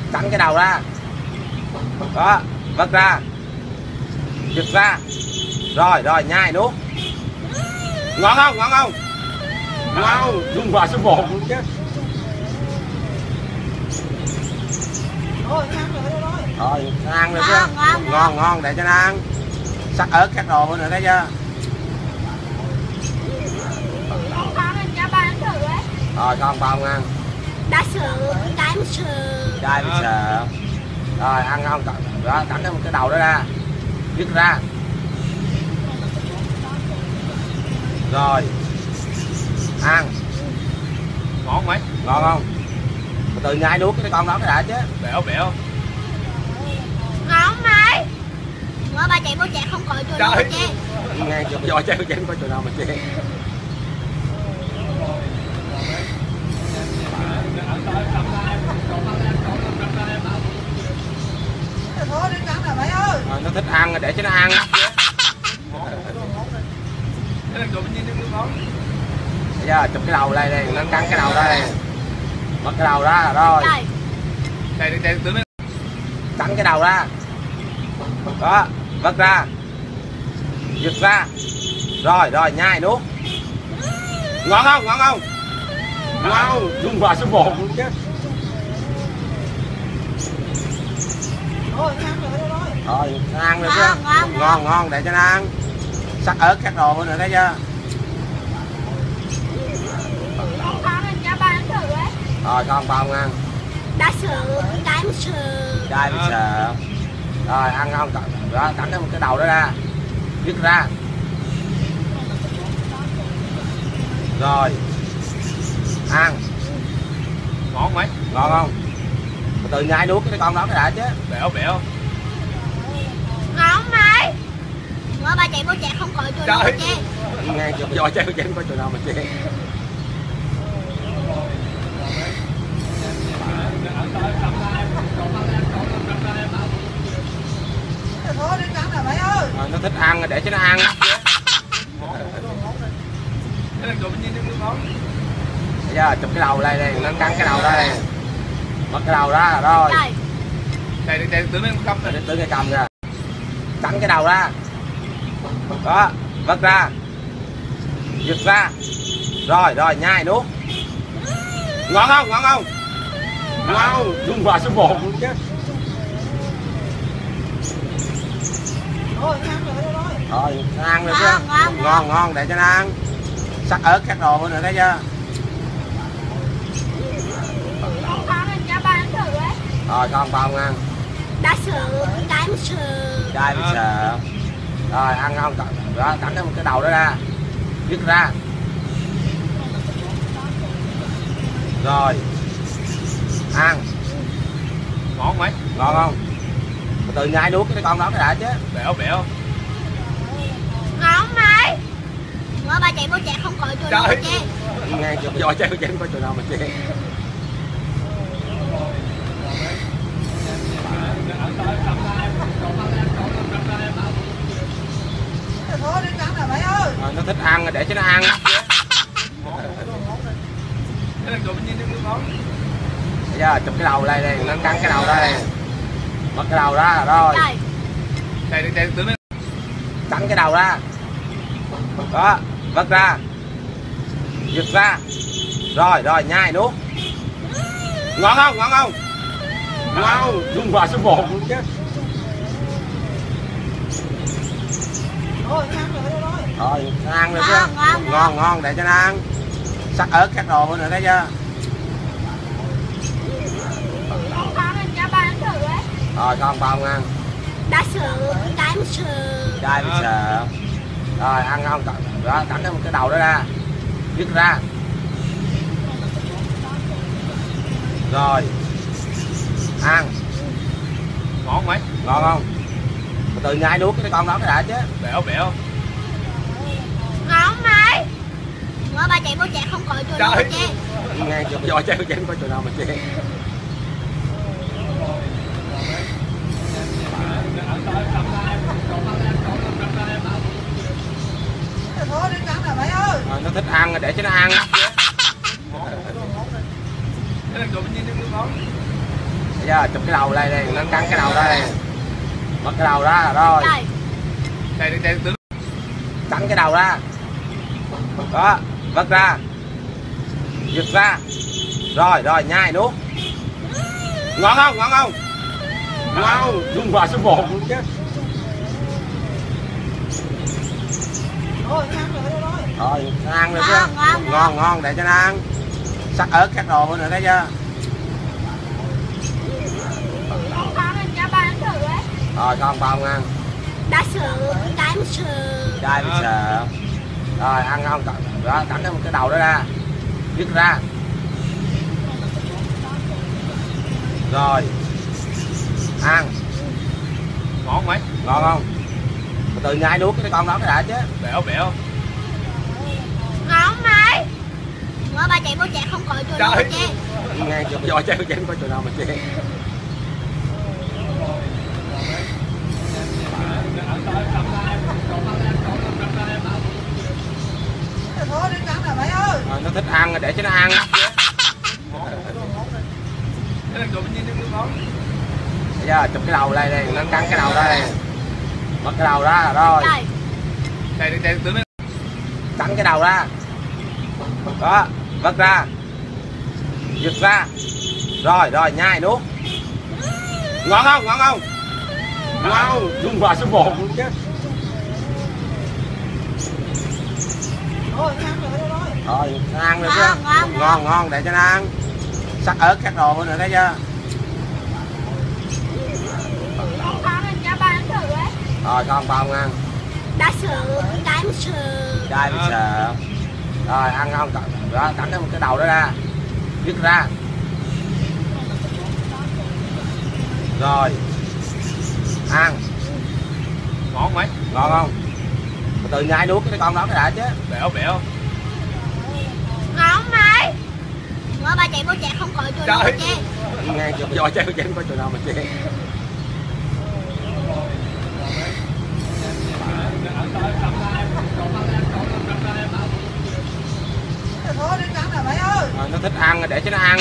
cắn cái đầu ra, đó, vớt ra, giật ra, rồi nhai nuốt. Ngon không, ngon không? Ngon, luôn vào số 1 luôn chứ. Rồi, ăn được chưa? Ngon, để cho nó ăn. Sắc ớt các đồ nữa thấy chưa? Rồi con bao ăn. Đá sữa, cay một sữa. Cay một sữa. Rồi ăn không? Đó, cắn cái đầu đó ra. Dứt ra. Rồi. Ăn. Ngon mấy? Ngon không? Từ nhai nuốt cái con đó cái đã chứ. Bẻo. Ngon mày. Ngồi ba chạy bố chạy không coi cho nó chê. Nghe chụp giỏi chơi chén có chỗ nào mà chê. Rồi, nó thích ăn để cho nó ăn. Bây giờ chụp cái đầu đây đây, nó cắn cái đầu đây. Mất cái đầu ra rồi. Đây Cắn cái đầu ra. Đó, vớt ra. Giật ra. Rồi nhai nuốt. Ngon không, ngon không? Ngon, luôn vào số 1 luôn chứ. Rồi, nó ăn được chưa? Ngon, để cho nó ăn. Sắc ớt các đồ nữa thấy chưa? Rồi con bao ăn. Đá sữa, cay một sữa. Cay một sữa. Rồi ăn không? Đó, cắn cái đầu đó ra. Dứt ra. Rồi. Ăn. Ngon mấy? Ngon không? Từ nhai nuốt cái con đó cái đã chứ. Bẻo. Ngon mày. Ngồi ba chạy bố chạy không coi cho nó chê. Nghe chụp giỏi chơi chén có chỗ nào mà chê. Rồi, nó thích ăn để cho nó ăn. Bây giờ chụp cái đầu đây đây, nó cắn cái đầu đây. Mất cái đầu ra rồi. Đây tướng lên cầm rồi. Tướng cái cầm ra. Cắn cái đầu ra. Đó, vớt ra. Giật ra. Rồi nhai nuốt. Ngon không, ngon không? Ngon, luôn vào số 1 luôn chứ. Rồi, ăn được chưa? Ngon, để cho nó ăn. Sắc ớt các đồ nữa thấy chưa? Rồi con bao ăn. Đá sữa, cay một sữa. Cay một sữa. Rồi ăn không? Đó, cắn cái đầu đó ra. Dứt ra. Rồi. Ăn. Ngon mấy? Ngon không? Từ nhai nuốt cái con đó cái đã chứ. Bẻo. Ngon mày. Ngồi ba chạy bố chạy không coi cho nó chê. Nghe chụp giỏi chơi chén có chỗ nào mà chê. Rồi, nó thích ăn để cho nó ăn. Bây giờ chụp cái đầu đây đây, nó cắn cái đầu đây. Mất cái đầu ra rồi. Đây tướng lên. Cắn cái đầu ra. Đó, vớt ra. Giật ra. Rồi nhai nuốt. Ngon không, ngon không? Ngon, luôn vào số 1 luôn chứ. Rồi, nó ăn được chưa? Ngon, để cho nó ăn. Sắc ớt các đồ nữa thấy chưa? Rồi con bao ăn. Đá sữa, cay một sữa. Cay một sữa. Rồi ăn không? Đó, cắn cái đầu đó ra. Dứt ra. Rồi. Ăn. Ngon mấy? Ngon không? Từ nhai nuốt cái con đó cái đã chứ. Bẻo. Ngon mày. Ngồi ba chạy bố chạy không coi cho nó chê. Nghe chụp giỏi chơi chén có chỗ nào mà chê. Rồi, nó thích ăn để cho nó ăn. Bây Bây giờ chụp cái đầu đây đây, nó cắn cái đầu đây. Mất cái đầu ra rồi. Chạy tướng Cắn cái đầu ra. Đó, vứt ra. Giật ra. Rồi, rồi nhai nuốt. Ngon không? Ngon không? Ngon, đúng vào số 1 luôn chứ. Thôi, nó ăn được chứ. Ngon, ngon, để cho nó ăn. Sắc ớt các đồ nữa thấy chưa? Rồi con bao ăn. Đá sữa, cái sữa. Chai bị sợ. Rồi ăn không? Đó, cắn cái đầu đó ra. Dứt ra. Rồi. Ăn. ngon mấy. Ngon không? Từ nhai nuốt cái con đó cái đã chứ. Bẻo bẻo. Ngon mày. Ngõ ba chạy bố chạy không gọi cho nó chê. Nghe chụp giỏi chơi chén có chỗ nào mà chê. Rồi, nó thích ăn để cho nó ăn. Bây giờ chụp cái đầu đây đây, nó cắn cái đầu đây. Mất cái đầu ra rồi. Chạy tướng Cắn cái đầu ra. Đó, vứt ra. Giật ra. Rồi, rồi nhai nuốt. Ngon không? Ngon không? Ngon, đúng vào số 1 luôn chứ. Thôi, nó ăn được chứ. Ngon, ngon, để cho nó ăn. Sắc ớt các đồ nữa thấy chưa? Rồi con bao ăn. Đá sữa, cái sữa. Chai bị sợ. Rồi ăn không? Đó, cắn cái đầu đó ra. Dứt ra. Rồi. Ăn. ngon mấy. Ngon không? Từ nhai nuốt cái con đó cái đã chứ. Bẻo bẻo. Ngon mày. Ngõ ba chạy bố chạy không gọi cho nó chê. Nghe chụp giỏi chơi chén có chỗ nào mà chê. Rồi, nó thích ăn để cho nó ăn.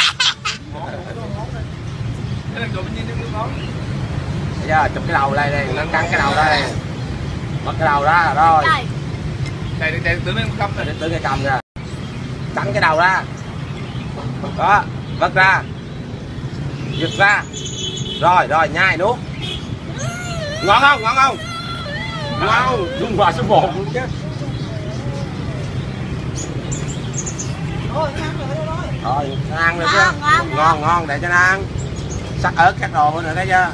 Bây giờ chụp cái đầu đây đây, nó cắn cái đầu đây. Mất cái đầu ra rồi. Chạy tướng cầm rồi. Tới cái cầm ra. Cắn cái đầu ra. Đó, vứt ra. Giật ra. Rồi, rồi nhai nuốt. Ngon không? Ngon không? Ngon, đúng vào số 1 luôn chứ. Thôi, nó ăn được chứ. Ngon, ngon, để cho nó ăn. Sắc ớt các đồ nữa thấy chưa?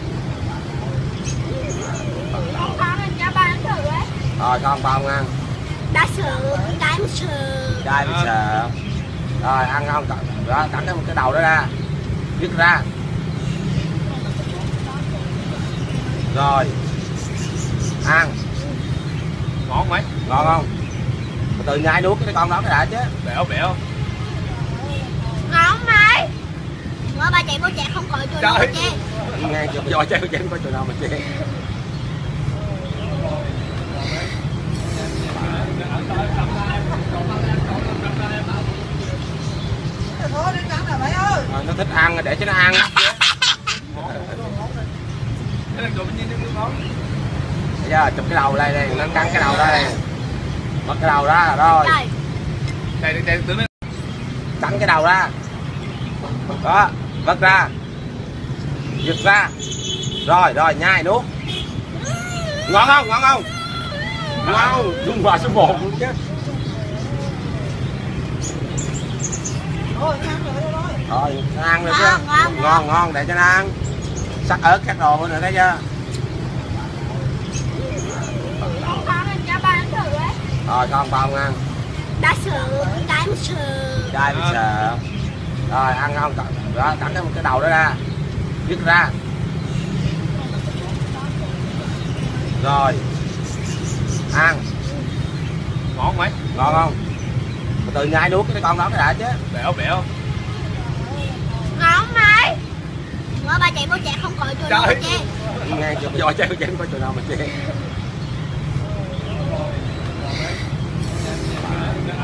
Rồi con bao ăn. Đá sữa, cái sữa. Chai bị sợ. Rồi ăn không? Đó, cắn cái đầu đó ra. Dứt ra. Rồi. Ăn. Ngon mấy. Ngon không? Từ nhai nuốt cái con đó cái đã chứ. Bẻo bẻo. Ngon mày. Ngõ ba chạy bố chạy không gọi cho nó chê. Nghe chụp giỏi chơi chén có chỗ nào mà chê. Rồi, nó thích ăn để cho nó ăn. Bây giờ chụp cái đầu đây đây, nó cắn cái đầu đây. Mất cái đầu ra rồi. Chạy tướng Cắn cái đầu ra. Đó, vứt ra. Giật ra. Rồi, rồi nhai nuốt. Ngon không? Ngon không? Ngon, đúng vào số 1 luôn chứ. Thôi, nó ăn được chứ. Ngon, ngon, để cho nó ăn. Sắc ớt các đồ nữa thấy chưa? Rồi con bao ăn. Đá sữa, cái sữa. Chai bị sợ. Rồi ăn không? Đó, cắn cái đầu đó ra. Dứt ra. Rồi. Ăn. ngon mấy. Ngon không? Từ nhai nuốt cái con đó cái đã chứ. Bẻo bẻo. Ngon mày. Ngõ ba chạy bố chạy không gọi cho nó chê. Nghe chụp giỏi chơi chén có chỗ nào mà chê.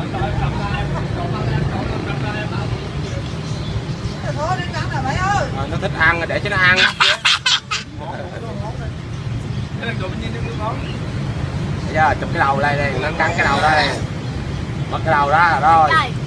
Rồi, nó thích ăn để cho nó ăn. Cái này mình nhìn nước ngon. Bây giờ chụp cái đầu đây đây, nó cắn cái đầu đây. Bắt cái đầu ra rồi. Trời.